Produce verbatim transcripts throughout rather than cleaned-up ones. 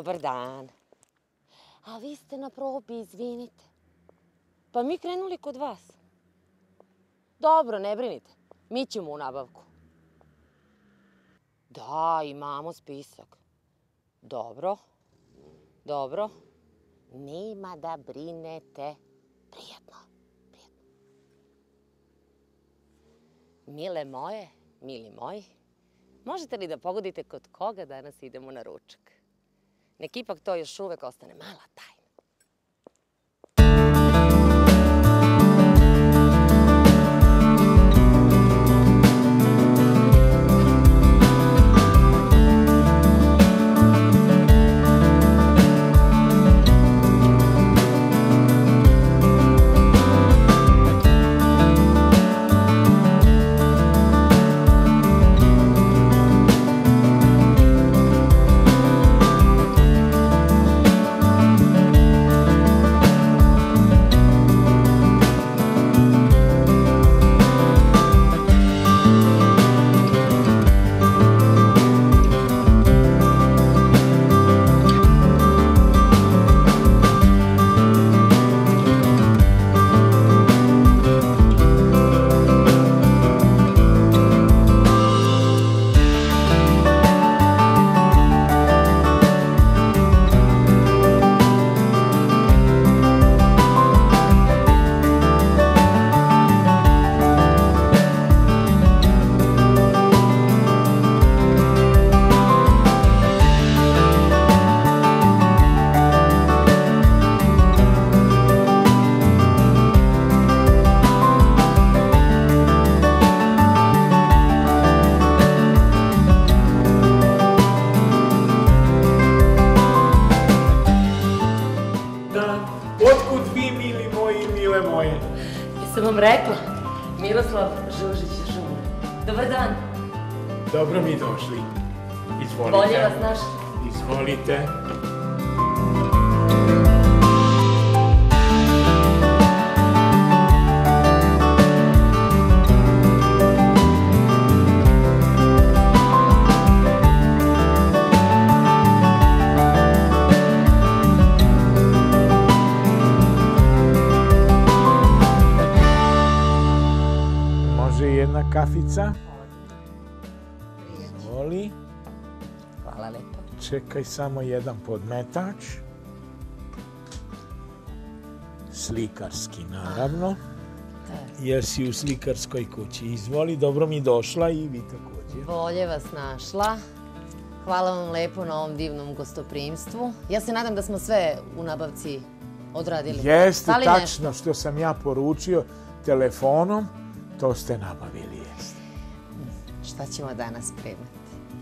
Dobar dan. A vi ste na probi, izvinite. Pa mi krenuli kod vas. Dobro, ne brinite. Mi ćemo u nabavku. Da, imamo spisak. Dobro. Dobro. Nema da brinete. Prijetno. Prijetno. Mile moje, mili moji, možete li da pogodite kod koga danas idemo na ručak? Nek ipak to još uvek ostane mala tajna. Sam vam rekla, Miroslav Žužić Žumor. Dobar dan. Dobro mi došli. Izvolite. Bolje vas našli. Izvolite. Jedna kafica. Izvoli. Hvala lepo. Čekaj samo jedan podmetač. Slikarski, naravno. Jer si u slikarskoj kući. Izvoli, dobro mi došla i vi također. Bolje vas našla. Hvala vam lepo na ovom divnom gostoprimstvu. Ja se nadam da smo sve u nabavci odradili. Jeste, tačno što sam ja poručio telefonom. To ste nabavili, jeste. Šta ćemo danas spremati?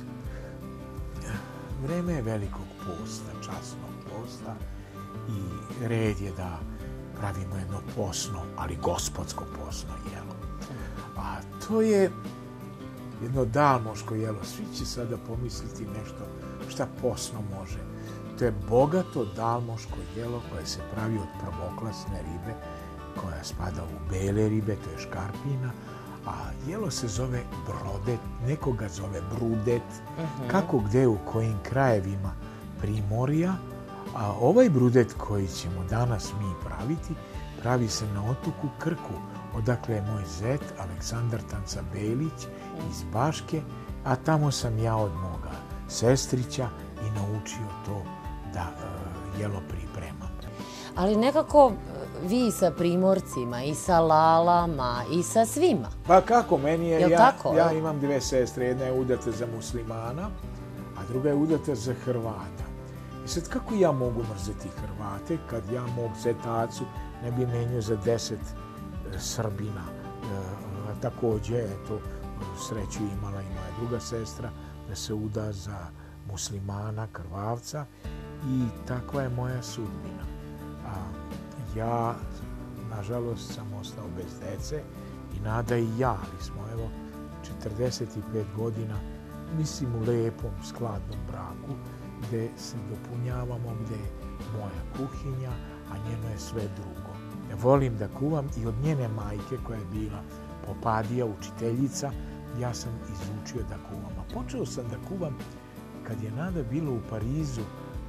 Vreme je velikog posta, časnog posta i red je da pravimo jedno posno, ali gospodsko posno jelo. A to je jedno dalmoško jelo. Svi će sada pomisliti nešto šta posno može. To je bogato dalmoško jelo koje se pravi od prvoklasne ribe, koja spada u bele ribe, to je škarpina, a jelo se zove brodet, neko ga zove brudet, kako gde u kojim krajevima Primorja, a ovaj brudet koji ćemo danas mi praviti, pravi se na otoku Krku, odakle je moj zet Aleksandar Tanca Belić iz Baške, a tamo sam ja od moga sestrića i naučio to da jelo pripremam. Ali nekako vi sa Primorcima i sa Lalama i sa svima. Pa kako, meni je, Jel ja, tako? ja imam dve sestre, jedna je udata za muslimana, a druga je udata za Hrvata. I sad kako ja mogu mrzeti Hrvate kad ja mog zetacu ne bi menio za deset e, Srbina. E, također, eto, sreću imala i moja druga sestra da se uda za muslimana, krvavca i takva je moja sudbina. A, ja, nažalost, sam ostao bez dece i Nada i ja, ali smo, evo, četrdeset pet godina, mislim, u lepom, skladnom braku, gde se dopunjavamo, gde je moja kuhinja, a njeno je sve drugo. Ja volim da kuvam i od njene majke, koja je bila popadija, učiteljica, ja sam izučio da kuvam. A počeo sam da kuvam kad je Nada bila u Parizu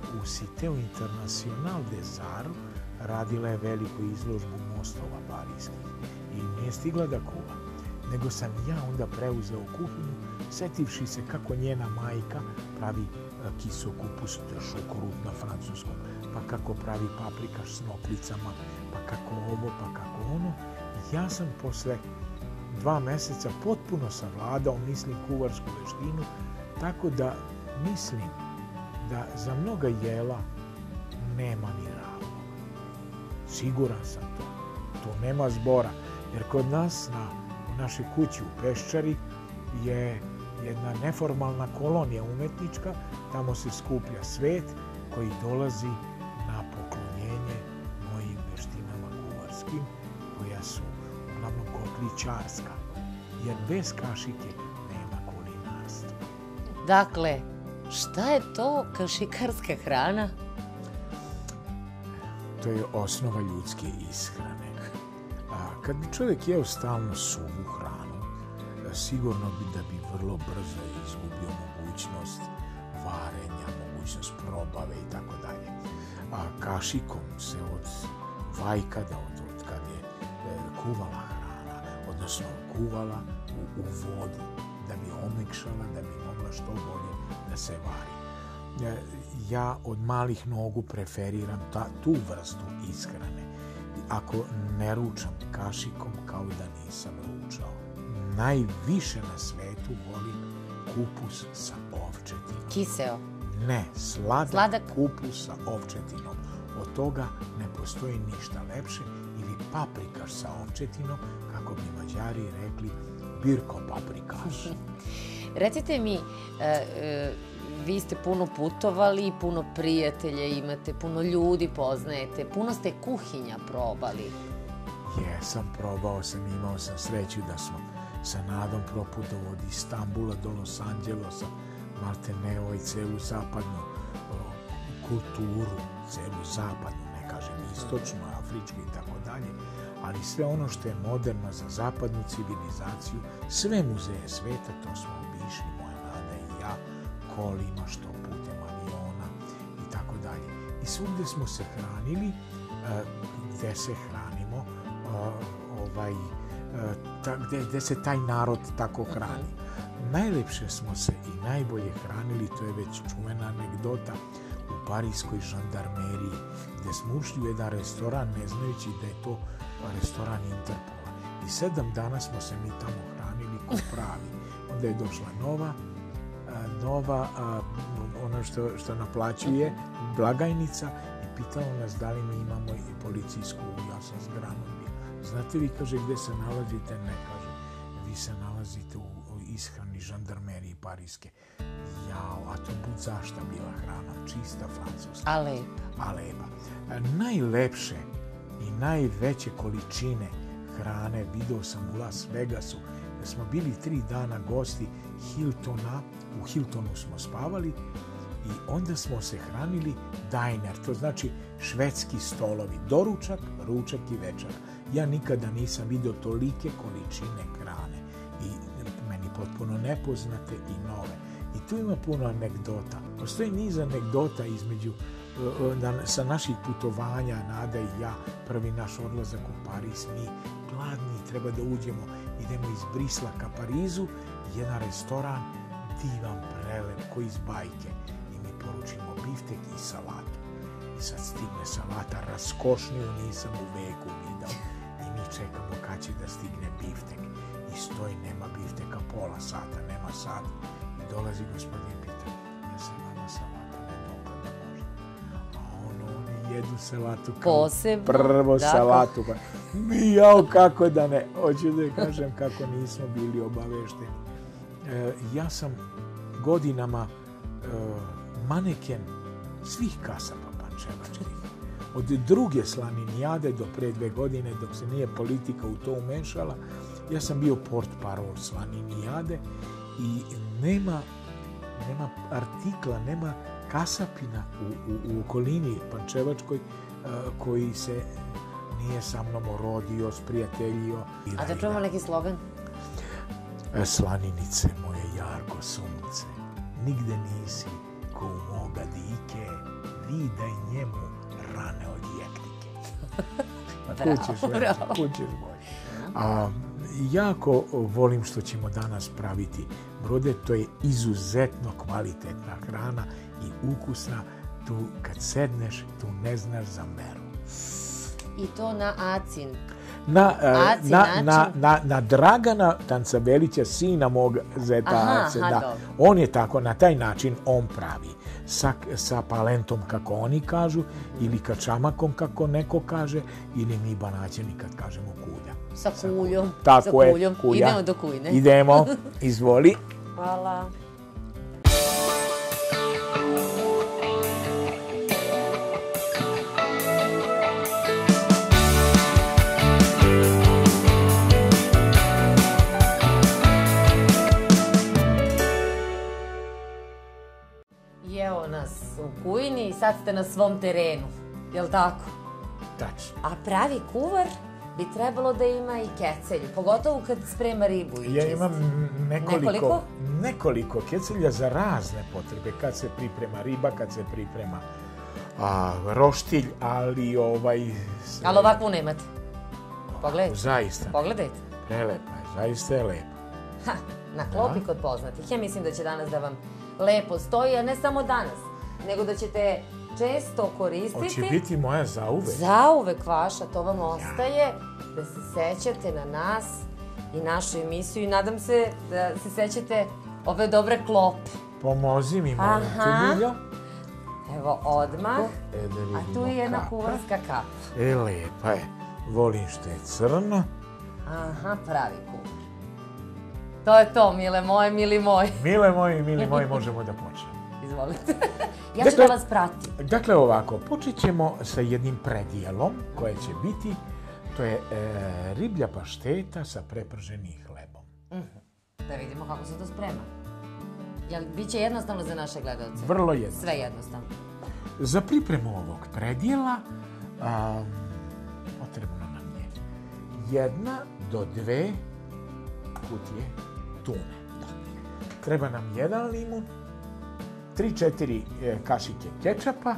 u Citeu International des Arts radila je veliku izložbu mostova parijskih i nije stigla da kuva. Nego sam ja onda preuzeo kuhinju, setivši se kako njena majka pravi kisokupus, šokorut na francuskom, pa kako pravi paprikaš s noklicama, pa kako ovo, pa kako ono. Ja sam posle dva meseca potpuno savladao, mislim, kuvarsku veštinu, tako da mislim da za mnoga jela nema ni razloga. Siguran sam to. To nema zbora. Jer kod nas, na, u našoj kući u Peščari, je jedna neformalna kolonija umetnička. Tamo se skuplja svet koji dolazi na poklonjenje mojim veštinama kuvarskim, koja su uglavnom kotličarska. Jer bez kašike nema kulinarstva. Dakle, šta je to kašikarska hrana? To je osnova ljudske ishrane. A kad bi čovjek jeo stalno suvu hranu, sigurno bi da bi vrlo brzo izgubio mogućnost varenja, mogućnost probave i tako dalje. A kašikom se od vajkada, od, od kad je e, kuvala hrana, odnosno kuvala u, u vodi, da bi omekšala, da bi mogla što bolje da se vari. E, ja od malih nogu preferiram ta, tu vrstu ishrane. Ako ne ručam kašikom, kao da nisam ručao. Najviše na svetu volim kupus sa ovčetinom. Kiseo? Ne, sladak, Sladak kupus sa ovčetinom. Od toga ne postoji ništa lepše, ili paprikaš sa ovčetinom, kako bi Mađari rekli, birko paprikaš. Recite mi, e, e, vi ste puno putovali, puno prijatelja imate, puno ljudi poznajete, puno ste kuhinja probali. Jesam, probao sam, imao sam sreću da smo sa Nadom proputovao od Istambula do Los Angelosa, malteneo i celu zapadnu o, kulturu, celu zapadnu, ne kažem istočnu, afričku i tako dalje, ali sve ono što je moderno za zapadnu civilizaciju, sve muzeje sveta, to smo obišli, moja Nada i ja, kolima, što putem aviona i tako dalje. I svugde smo se hranili, gde se hranimo, ovaj, ta, gde, gde se taj narod tako hrani. Najlepše smo se i najbolje hranili, to je već čuvena anegdota, u parijskoj žandarmeriji, gde smo ušli u jedan restoran, ne znajući da je to restoran Interpola. I sedam dana smo se mi tamo hranili ko pravi. Onda je došla nova, nova ono što, što naplaćuje, blagajnica, i pitala nas da li mi imamo i policijsku, ja sam s granom bio. Znate vi, kaže, gde se nalazite? Ne, kaže, vi se nalazite u ishrani žandarmeriji parijske. Jao, a to bud zašta bila hrana, čista francuska. A lepa. A lepa. Najlepše i najveće količine hrane video sam u Las Vegasu, da smo bili tri dana gosti Hiltona, u Hiltonu smo spavali i onda smo se hranili diner, to znači švedski stolovi, doručak, ručak i večera. Ja nikada nisam vidio tolike količine hrane i meni potpuno nepoznate i nove. I tu ima puno anegdota. Postoji niz anegdota između sa naših putovanja, Nada i ja, prvi naš odlazak u Pariz, mi gladni, treba da uđemo, idemo iz Brisla ka Parizu, jedan restoran, divan, prelep, koji iz bajke, i mi poručimo biftek i salatu. I sad stigne salata, raskošniju nisam u veku vidio, i mi čekamo kad će da stigne biftek. I stoji, nema bifteka pola sata, nema sat. I dolazi gospodin i pita, ja se vama salata ne dopada možda. A ono, oni jedu salatu kao posebno, prvo da, salatu. Pa, mi, jao, kako da ne. Hoću da kažem kako nismo bili obavešteni. E, ja sam godinama e, maneken svih kasapa pančevačkih. Od druge slaninijade do pre dve godine, dok se nije politika u to umešala, ja sam bio portparol slaninijade i nema, nema artikla, nema kasapina u, u, u okolini pančevačkoj uh, koji se nije sa mnom orodio, sprijateljio. A da čujemo neki slogan? Slaninice, moje jarko sunce, nigde nisi Oko u moga dike, vidaj njemu rane od jektike. Pa kućeš, kućeš bolje. A, jako volim što ćemo danas praviti brode. To je izuzetno kvalitetna hrana i ukusna. Tu kad sedneš, tu ne znaš za meru. I to na acin. Na, Aci, na, način? na, na, na Dragana Tancavelića, sina mog zeta Aha, Ace, aha, da. dobro. On je tako, na taj način on pravi. Sa, sa palentom, kako oni kažu, ili kačamakom, kako neko kaže, ili mi Banaćani kad kažemo kulja. Sa kuljom. Tako sa je, kuljom. kulja. Idemo do kujne. Idemo, izvoli. Hvala. I evo nas u kujni i sad ste na svom terenu. Jel' tako? Tačno. A pravi kuvar bi trebalo da ima i kecelju, pogotovo kad sprema ribu i Ja čisti. imam nekoliko, Nekoliko? nekoliko kecelja za razne potrebe. Kad se priprema riba, kad se priprema a, roštilj, ali ovaj... sve- Ali ovakvu nemate. Pogledajte. Zaista. Pogledajte. Prelepa je, zaista je lepa. Ha, na klopi kod poznatih. Ja mislim da će danas da vam lepo stoji, a ne samo danas, nego da ćete često koristiti. Hoće biti moja zauvek. Zauvek vaša, to vam ostaje, da se sećate na nas i našu emisiju i nadam se da se sećate ove dobre klope. Pomozi mi, molim te, Aha. Miljo. Evo odmah, E, da vidimo a tu je jedna kapa. kuvarska kapa. E, lepa je. Volim što je crno. Aha, pravi kuvar. To je to, mile moje, mili moji. Mile moji, mili moji, možemo da počnemo. Izvolite. Ja ću Dakle- da vas pratim. Dakle, ovako, počet ćemo sa jednim predijelom koje će biti, to je e, riblja pašteta sa preprženim hlebom. Da vidimo kako se to sprema. Jel, bit će jednostavno za naše gledalce? Vrlo jednostavno. Sve jednostavno. Za pripremu ovog predijela a, potrebno nam je jedna do dve kutije tune. Treba nam jedan limun, tri četiri e, kašike kečapa,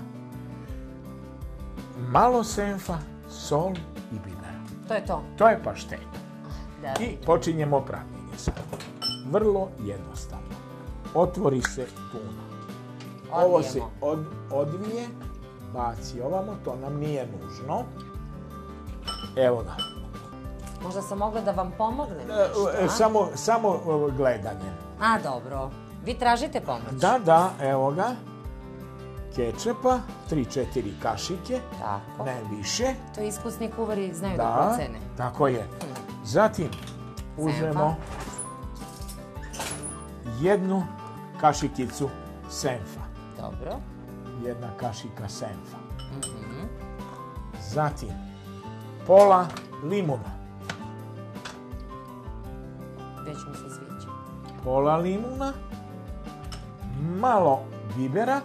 malo senfa, sol i bibera. To je to. To je pašteta. Da. I počinjemo pravljenje sad. Vrlo jednostavno. Otvori se tuna. Ovo se Odbijemo. od, odvije, baci ovamo, to nam nije nužno. Evo ga. Možda sam mogla da vam pomognem. E, nešto, e, a? samo, samo e, gledanje. A, dobro. Vi tražite pomoć. Da, da, evo ga. Kečapa, tri četiri kašike, Tako. ne više. To iskusni kuvari znaju da, Da, procene. tako je. Zatim uzmemo jednu kašikicu senfa. Dobro. Jedna kašika senfa. Mhm. Zatim pola limuna. Već mi se sviđa. Pola limuna. Malo bibera.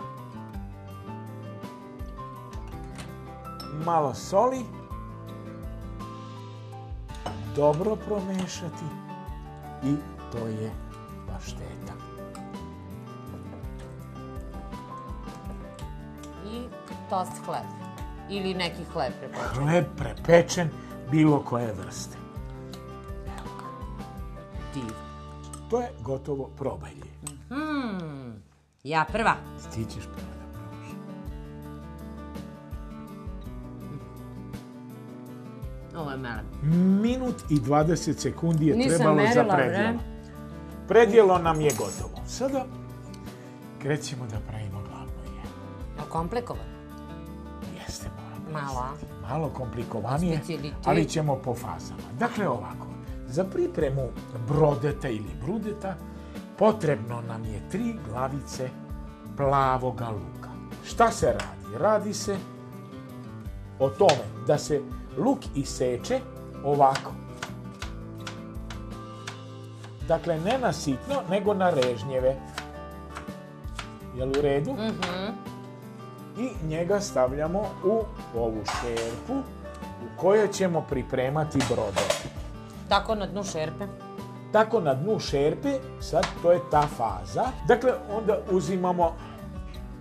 Malo soli. Dobro promešati. I to je pašteta. I tost hleb. Ili neki hleb prepočeo. Hleb prepečen bilo koje vrste. Div. To je gotovo, probaj je. Hmm. Ja prva. Ti ćeš prvo da probaš. Ovo je mele. Minut i dvadeset sekundi je Nisam trebalo za merila, predjelo. bre. Predjelo nam je gotovo. Sada krećemo da pravimo glavno jelo. A komplikovan? Jeste, moram Malo, a? priznati. Malo komplikovanije, Specijalitet. ali ćemo po fazama. Dakle, ovako, za pripremu brodeta ili brudeta potrebno nam je tri glavice plavoga luka. Šta se radi? Radi se o tome da se luk iseče ovako. Dakle, ne na sitno, nego na režnjeve. Jel u redu? Mhm. I njega stavljamo u ovu šerpu u kojoj ćemo pripremati brodet. Tako na dnu šerpe. Tako na dnu šerpe, sad to je ta faza. Dakle, onda uzimamo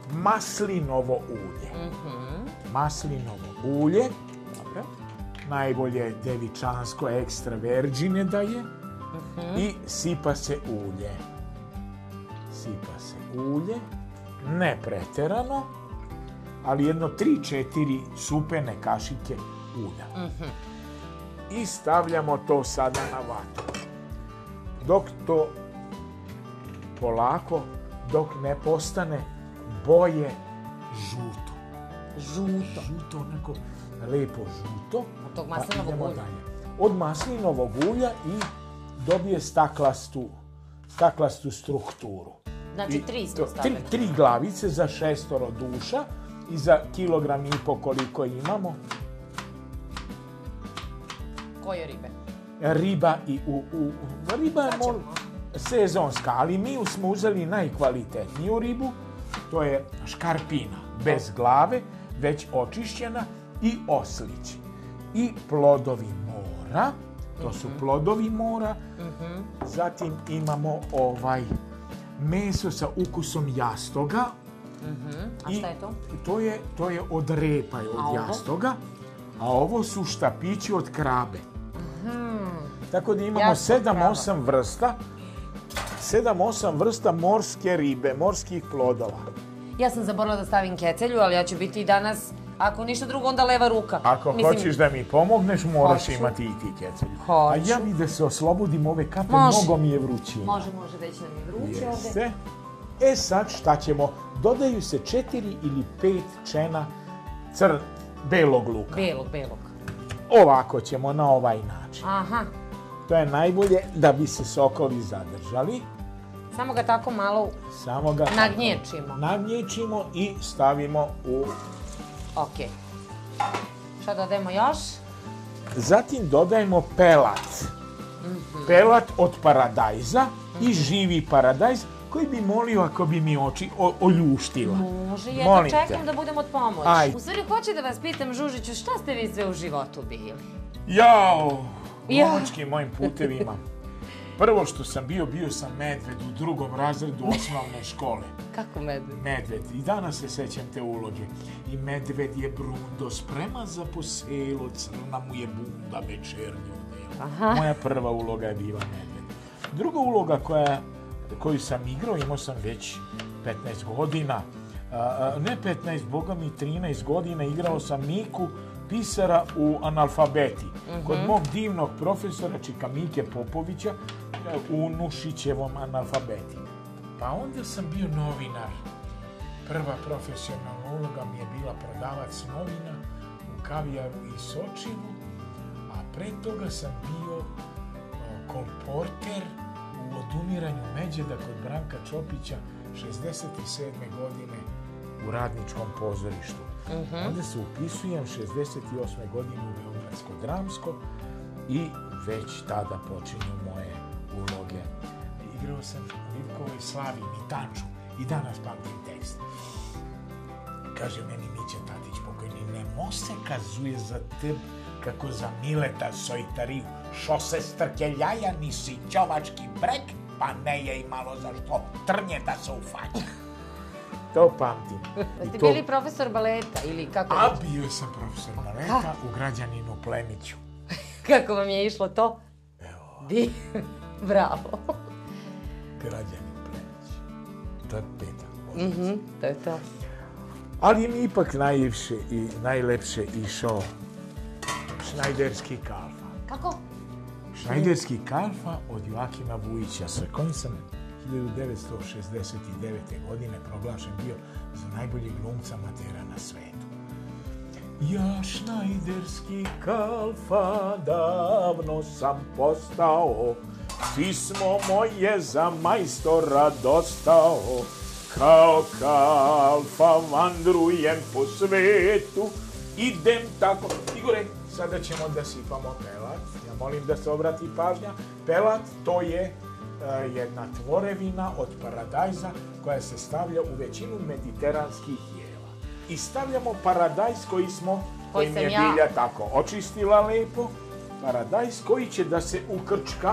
maslinovo ulje. Maslinovo ulje. Dobro. Najbolje devičansko ekstra verđine da je. I sipa se ulje. Sipa se ulje. Ne preterano, ali jedno tri četiri supene kašike ulja. I stavljamo to sada na vatru. Dok to polako, dok ne postane boje žuto. Žuto. Žuto, onako lepo žuto. Od tog maslinovog ulja. Od maslinovog ulja i dobije staklastu, staklastu strukturu. Znači tri smo stavili. Tri, tri glavice za šestoro duša i za kilogram i po koliko imamo. Koje ribe? Riba i u... u riba je mol, sezonska, ali mi smo uzeli najkvalitetniju ribu. To je škarpina, bez glave, već očišćena i oslić. I plodovi mora, to su plodovi mora. Zatim imamo ovaj meso sa ukusom jastoga. A šta je to? To je, to je od repa, od jastoga. A ovo su štapići od krabe. Tako da imamo sedam osam vrsta. sedam osam vrsta morske ribe, morskih plodova. Ja sam zaboravila da stavim kecelju, ali ja ću biti i danas, ako ništa drugo, onda leva ruka. Ako hoćeš da mi pomogneš, moraš imati i ti kecelju. A ja bi da se oslobodim ove kape, mnogo mi je vrućina. Može, može, već nam je vruće ovde. E sad šta ćemo? Dodaju se četiri ili pet čena crn, belog luka. Belog, belog. Ovako ćemo, na ovaj način. Aha. To je najbolje da bi se sokovi zadržali. Samo ga tako malo Samo ga nagnječimo. Nagnječimo i stavimo u... Ok. Šta dodajemo još? Zatim dodajemo pelat. Pelat od paradajza i živi paradajz koji bi molio ako bi mi oči oljuštila. Može, jedno čekam da budem od pomoći. U stvari, hoću da vas pitam, Žužiću, šta ste vi sve u životu bili? Jao, glumačkim mojim putevima. Prvo što sam bio, bio sam medved u drugom razredu osnovne škole. Kako medved? Medved. I danas se sećam te uloge. I medved je brundo, sprema za poselo, crna mu je bunda večernju. Moja prva uloga je bila medved. Druga uloga koja, koju sam igrao, imao sam već petnaest godina. Ne petnaest, boga mi trinaest godina, igrao sam Miku, pisara u Analfabeti. Kod mog divnog profesora Čika Mike Popovića u Nušićevom Analfabeti. Pa onda sam bio novinar. Prva profesionalna uloga mi je bila prodavac novina u Kavijaru i Sočivu, a pre toga sam bio komporter u Odumiranju Međeda kod Branka Čopića šezdeset sedme godine u Radničkom pozorištu. Onda se upisujem šezdeset osme godine u Beogradsko dramsko i već tada počinju moje uloge. Igrao sam u Livkovoj Slavi, Mitanču, i danas pamtim tekst. Kaže meni Mića Tatić pokojni, ne mo se kazuje za teb kako za Mileta Sojtariju, šo se strkeljaja nisi ćovački brek, pa ne je imalo zašto trnje da se ufaća. To pamtim. Ste bili profesor baleta ili kako? A bio sam profesor baleta u Građaninu Plemiću. Kako vam je išlo to? Evo. Bravo. Građanin Plemić. To je petak. Mhm, to je to. Ali mi ipak najljepše i najlepše išao Šnajderski Kalfa. Kako? Šnajderski Kalfa od Joakima Vujića, sa kojim sam hiljadu devetsto šezdeset devete. godine proglašen bio za najboljeg glumca amatera na svetu. Ja Šnajderski Kalfa davno sam postao, pismo moje za majstora dostao, kao Kalfa vandrujem po svetu, idem tako. Igore, sada ćemo da sipamo pelat. Ja molim da se obrati pažnja. Pelat to je jedna tvorevina od paradajza koja se stavlja u većinu mediteranskih jela. I stavljamo paradajz koji smo, koji mi je bilja tako očistila lepo. Paradajz koji će da se ukrčka.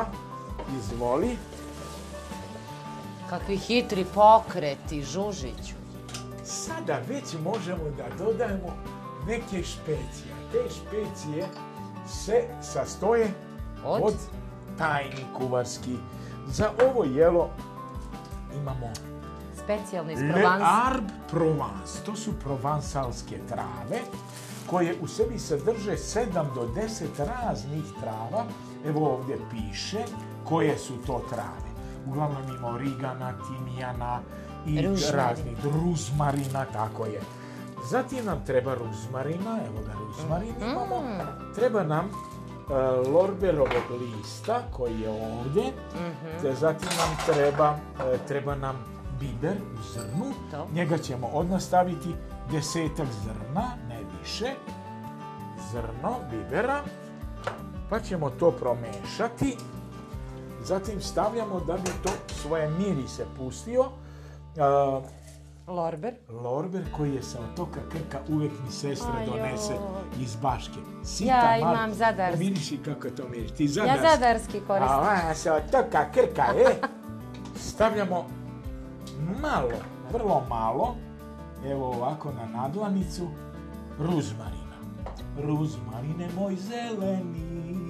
Izvoli. Kakvi hitri pokreti, Žužiću. Sada već možemo da dodajemo neke špecije. Te špecije se sastoje Od? od tajni kuvarski. Za ovo jelo imamo Specijalno iz Le Provence. Arbre Provence. To su provansalske trave koje u sebi sadrže sedam do deset raznih trava. Evo ovdje piše koje su to trave. Uglavnom ima origana, timijana i Ruzmarin. raznih ruzmarina, tako je. Zatim nam treba ruzmarina, evo ga ruzmarin imamo. Treba nam uh, lorberovog lista koji je ovdje. Te zatim nam treba, uh, treba nam biber u zrnu. To. Njega ćemo odmah staviti desetak zrna, ne više. Zrno bibera. Pa ćemo to promešati. Zatim stavljamo da bi to svoje mirise pustio. Uh, Lorber. lorber koji je sa otoka Krka, uvijek mi sestra Ajoj. donese iz Baške. Sita, Ja mal- imam zadarski. Miriši kako to miriši. Ti Ja zadarski. zadarski koristim. A ona sa otoka Krka, e. Stavljamo malo, vrlo malo, evo ovako na nadlanicu, ruzmarina. Ruzmarine moj zeleni.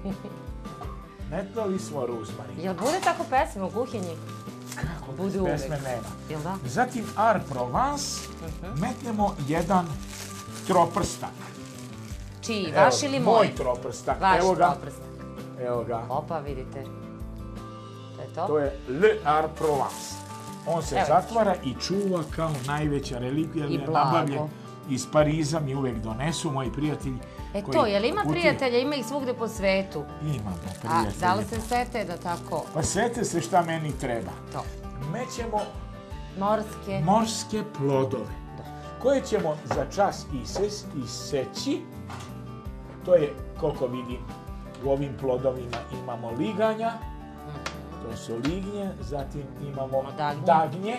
Metnuli smo ruzmarin. Jel bude tako pesma u kuhinji? Kako Bude bez pesme uvek. nema. Jel da? Zatim Ar Provence metnemo jedan troprstak. Čiji, Evo, vaš ili moj moj? troprstak. Vaš Evo ga. troprstak. Evo ga. Opa, vidite. To je to? To je Le Ar Provence. On se Evo. zatvara i čuva kao najveća relikvija. I je blago. nabavljen iz Pariza, mi uvijek donesu, moji prijatelji. E koji to, jel ima putuju. prijatelja, ima ih svugde po svetu? Imamo A prijatelje. da li se sete da tako, Pa sete se šta meni treba. to, Mećemo morske, morske plodove, koje ćemo za čas ises, iseći. To je, koliko vidim, u ovim plodovima imamo liganja, to su lignje, zatim imamo Dagnje. dagnje,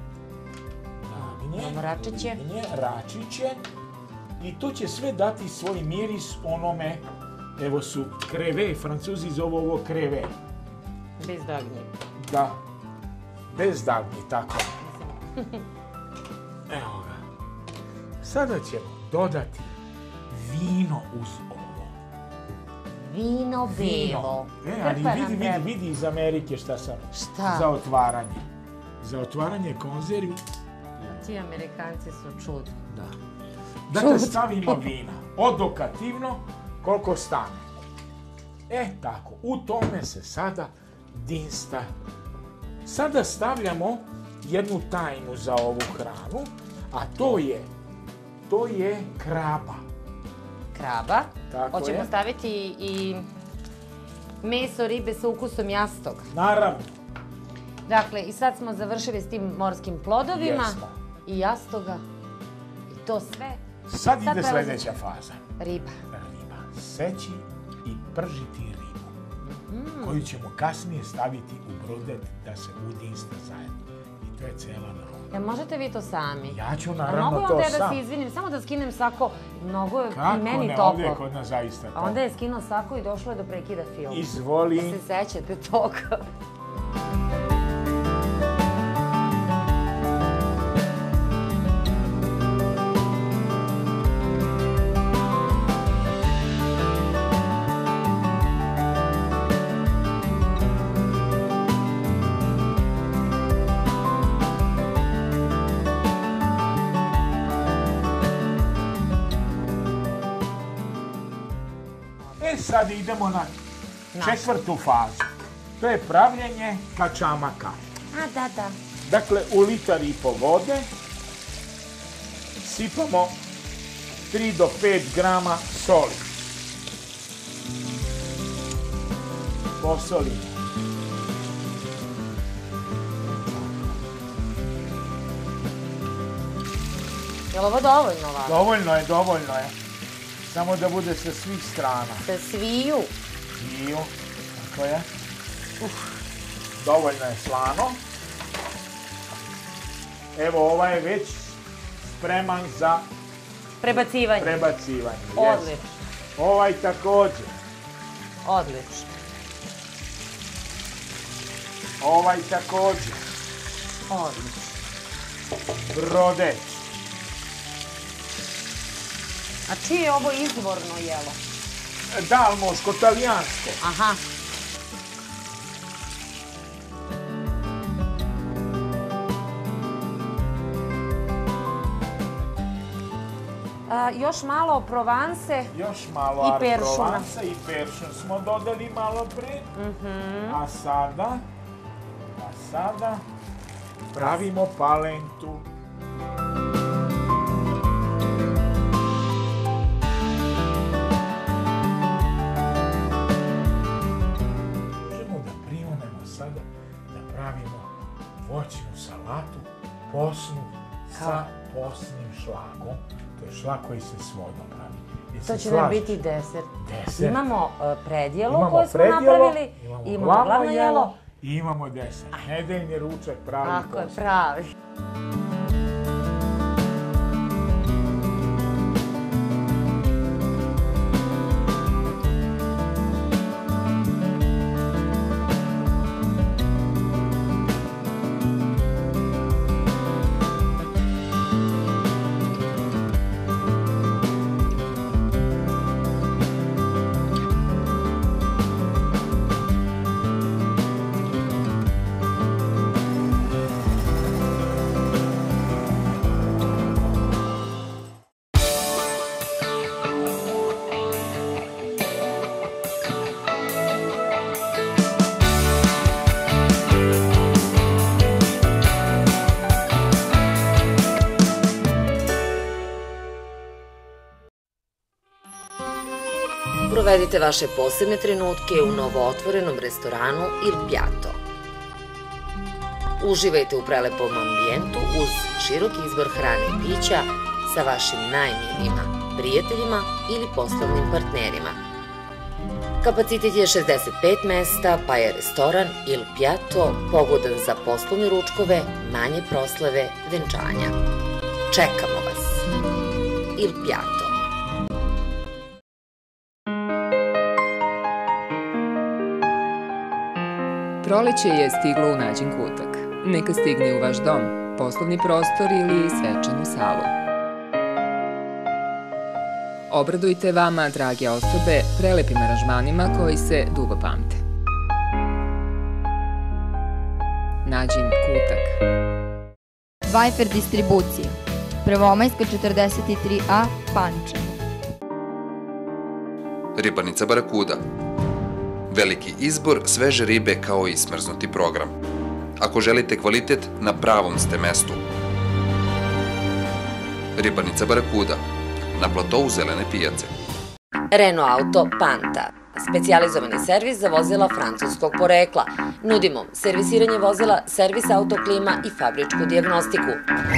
dagnje, Imamo račiće. lignje, račiće, i to će sve dati svoj miris onome, evo su kreve, Francuzi zovu ovo kreve, bez dagnje. da, bez dagnji, tako. Evo ga. Sada ćemo dodati vino uz ovo. Vino belo. E, ali Krpa nam vidi, vidi, treba. vidi iz Amerike šta sam. Šta? Za otvaranje. Za otvaranje konzervi. Ti Amerikanci su čudni. Da. Dakle, stavimo vina. Odokativno, koliko stane. E, tako. U tome se sada dinsta. Sada stavljamo jednu tajnu za ovu hranu, a to je, to je kraba. Kraba. Tako Hoćemo je. staviti i meso ribe sa ukusom jastoga. Naravno, Dakle, i sad smo završili s tim morskim plodovima. Jesmo. I jastoga. I to sve. sad Sad ide prelazimo. sljedeća faza. Riba. Riba. Seći i pržiti ribu, Mm. koju ćemo kasnije staviti u brodet da se udinsta zajedno. I to je cijela nauka. Ja, možete vi to sami? Ja ću A naravno mogu to onda ja da sam. se izvinim, samo da skinem sako. Mnogo je Kako i meni ne, ovdje je toplo. kod nas zaista A to. onda je skinuo sako i došlo je do prekida filma. Izvoli. Se sećate toga? E sad idemo na Naša. četvrtu fazu. To je pravljenje kačamaka. A, da, da. Dakle, u litar i po vode sipamo tri do pet grama soli. Posolimo. Je li ovo dovoljno ovako? Dovoljno je, dovoljno je. Samo da bude sa svih strana. Se sviju. Dio, tako je. Dovoljno je slano. Evo, ovaj je već spreman za Prebacivanje. prebacivanje. Jest. Odlično. Ovaj također. Odlično. Ovaj također. Odlično. Brodeć. A čije je ovo izvorno jelo? Dalmoško, talijansko. Aha. Još malo provanse Još malo i peršuna. provansa i peršun smo dodali malo pre. A sada, a sada pravimo palentu. Možemo da prionemo sada da pravimo voćnu salatu, posnu sa posnim šlagom. To je šlag koji se s vodom pravi. To će nam biti desert. Desert. Imamo predjelo Imamo koje smo predjelo, napravili, imamo imamo glavno glavno jelo jelo. i imamo desert. Nedeljni ručak pravi Tako je, posao. pravi. Provedite vaše posebne trenutke u novootvorenom restoranu Il Piatto. Uživajte u prelepom ambijentu uz širok izbor hrane i pića sa vašim najmilijima, prijateljima ili poslovnim partnerima. Kapacitet je šezdeset pet mesta, pa je restoran Il Piatto pogodan za poslovne ručkove, manje proslave, venčanja. Čekamo vas! Il Piatto. Proleće je stiglo u Nađin kutak. Neka stigne u vaš dom, poslovni prostor ili svečanu salu. Obradujte vama, drage osobe, prelepim aranžmanima koji se dugo pamte. Nađin kutak. Vajfer distribucija. Prvomajska četrdeset tri A, Pančevo. Ribarnica Barakuda. Veliki izbor sveže ribe kao i smrznuti program. Ako želite kvalitet, na pravom ste mestu. Ribarnica Barakuda. Na platovu Zelene pijace. Renault Auto Panta. Specijalizovani servis za vozila francuskog porekla. Nudimo servisiranje vozila, servis autoklima i fabričku dijagnostiku.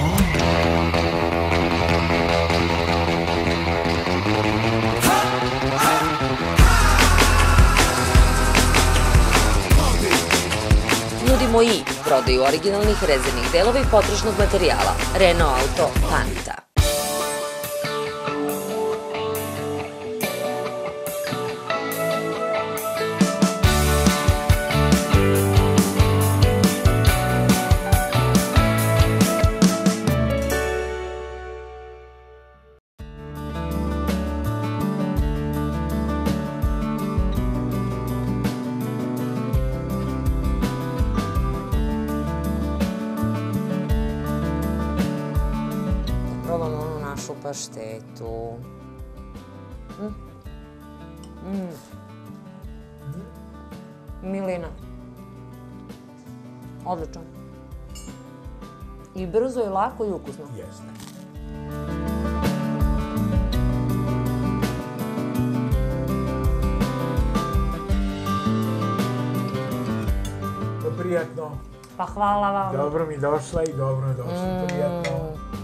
Nudimo i prodaju originalnih rezervnih delova i potrošnog materijala. Renault Auto Panta. Probamo onu našu paštetu. Mm. Mm. Milina. Odlično. I brzo, i lako, i ukusno. Jeste. Prijatno. Pa hvala vam. Dobro mi došla i dobro je došla. Prijatno.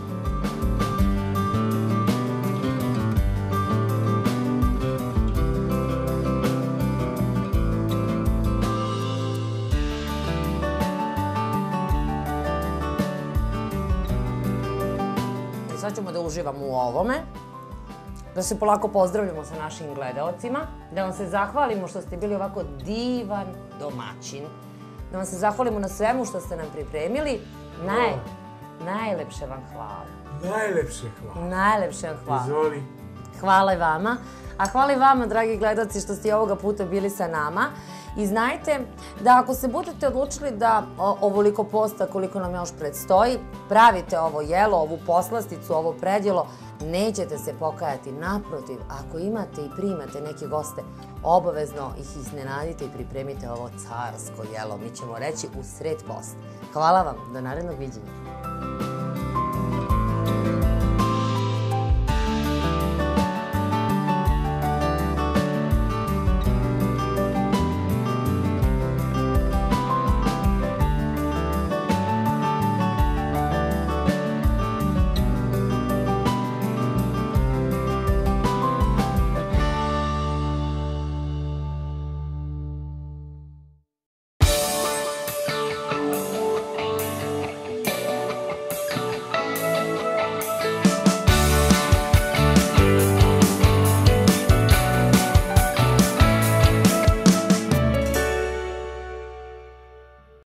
Sad ćemo da uživamo u ovome, da se polako pozdravljamo sa našim gledaocima, da vam se zahvalimo što ste bili ovako divan domaćin, da vam se zahvalimo na svemu što ste nam pripremili. Najlepše vam hvala. Najlepše hvala. Najlepše vam hvala. Izvoli. Hvala i vama. A hvala i vama, dragi gledalci, što ste i ovoga puta bili sa nama. I znajte da ako se budete odlučili da ovoliko posta koliko nam još predstoji, pravite ovo jelo, ovu poslasticu, ovo predjelo, nećete se pokajati. Naprotiv, ako imate i primate neke goste, obavezno ih iznenadite i pripremite ovo carsko jelo. Mi ćemo reći u sred posta. Hvala vam, do narednog viđenja.